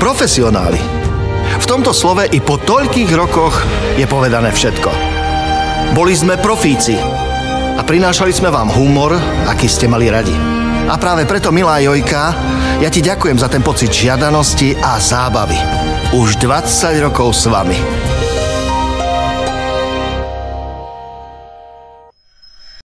profesionáli. V tomto slove i po toľkých rokoch je povedané všetko. Boli sme profíci a prinášali sme vám humor, aký ste mali radi. A práve preto, milá Jojka, ja ti ďakujem za ten pocit žiadanosti a zábavy. Už 20 rokov s vami.